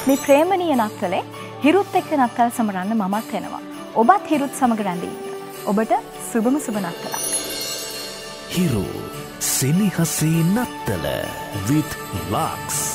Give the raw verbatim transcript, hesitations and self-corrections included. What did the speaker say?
මේ ප්‍රේමණීය නත්තලේ හිරුත් එක්ක නත්තල් සමරන්න මමත් එනවා. ඔබත් හිරුත් සමග රැඳී ඉන්න. ඔබට සුබම සුබ නත්තලක්. හිරු සෙනෙහසේ නත්තල with Lux.